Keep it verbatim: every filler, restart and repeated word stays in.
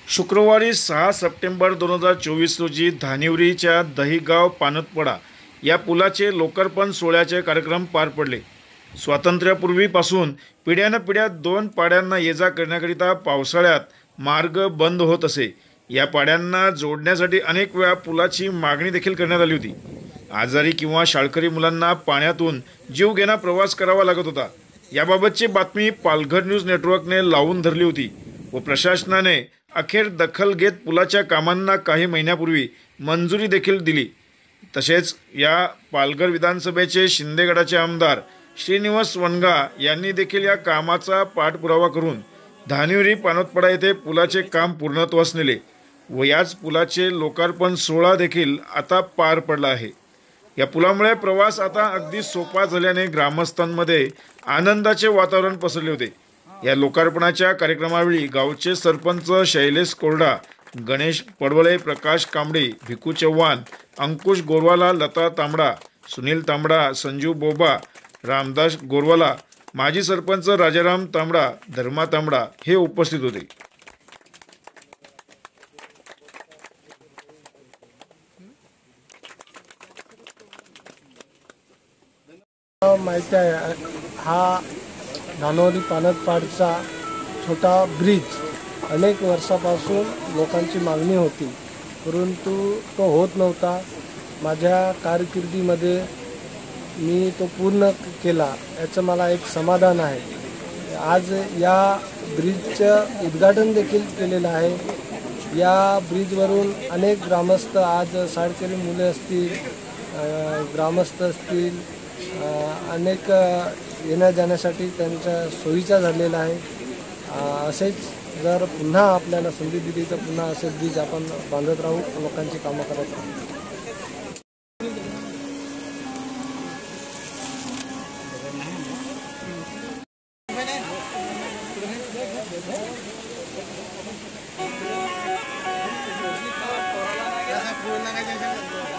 शुक्रवारी सहा सप्टेंबर दोन हजार चोवीस रोजी धानिवरीच्या दहिगाव पानतपडा या पुलाचे लोकार्पण सोहळ्याचे कार्यक्रम पार पडले। स्वातंत्र्यापूर्वीपासून पिढ्यानपिढ्या दोन पाड्यांना ये जा करण्याकरिता पावसाळ्यात मार्ग बंद होत असे। या पाड्यांना जोडण्यासाठी अनेक वेळा पुलाची मागणी देखील करण्यात आली होती। आजारी किंवा शाळकरी मुलांना पाण्यातून जीवघेणा प्रवास करावा लागत होता। याबाबतची बातमी पालघर न्यूज नेटवर्कने लावून धरली होती व प्रशासनाने अखेर दखल घेत पुलाच्या कामांना काही महिन्यापूर्वी मंजुरी देखील दिली। तसेच या पालघर विधानसभेचे शिंदेगडाचे आमदार श्रीनिवास वनगा यांनी देखील या कामाचा पाठपुरावा करून धानिवरी पानतपडा येथे पुलाचे काम पूर्णत्वास नेले व याच पुलाचे लोकार्पण सोहळा देखील आता पार पडला आहे। या पुलामुळे प्रवास आता अगदी सोपा झाल्याने ग्रामस्थांमध्ये आनंदाचे वातावरण पसरले होते। या लोकार्पणाच्या कार्यक्रमावेळी गावचे सरपंच शैलेश कोरडा, गणेश पडवळे, प्रकाश कांबळे, भिकू चव्हाण, अंकुश गोरवाला, लता तांबडा, सुनील तांबडा, संजू बोबा, रामदास गोरवाला, माजी सरपंच राजाराम तांबडा, धर्मा तांबडा हे उपस्थित होते। माहिती आहे हा धानोरी पानतपाडचा छोटा ब्रिज अनेक वर्षापासून लोकांची मागणी होती, परंतु तो होत नव्हता। माझ्या कारकिर्दीमध्ये मी तो पूर्ण केला, याचं मला एक समाधान आहे। आज या ब्रिजचं उद्घाटन देखील केलेलं आहे। या ब्रिजवरून अनेक ग्रामस्थ, आज शाळकरी मुले असतील, ग्रामस्थ असतील, अनेक येण्या जाण्यासाठी त्यांच्या सोयीचा झालेला आहे। असेच जर पुन्हा आपल्याला संधी दिली तर पुन्हा असे ब्रिज आपण बांधत राहू, लोकांची कामं करत राहू। फूल लगाए